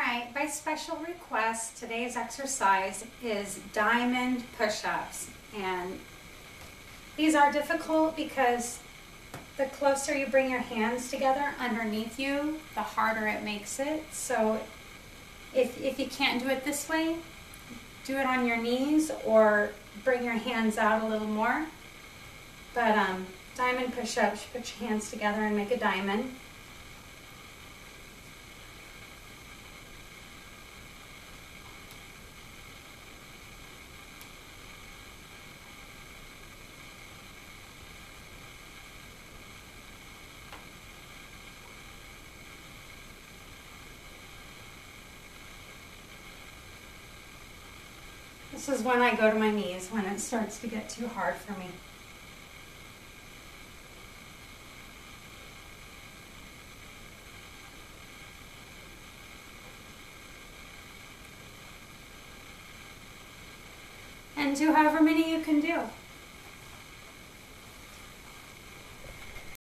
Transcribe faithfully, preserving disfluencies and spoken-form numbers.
Alright, by special request, today's exercise is diamond push-ups. And these are difficult because the closer you bring your hands together underneath you, the harder it makes it. So if, if you can't do it this way, do it on your knees or bring your hands out a little more. But um, diamond push-ups, you put your hands together and make a diamond. This is when I go to my knees, when it starts to get too hard for me. And do however many you can do.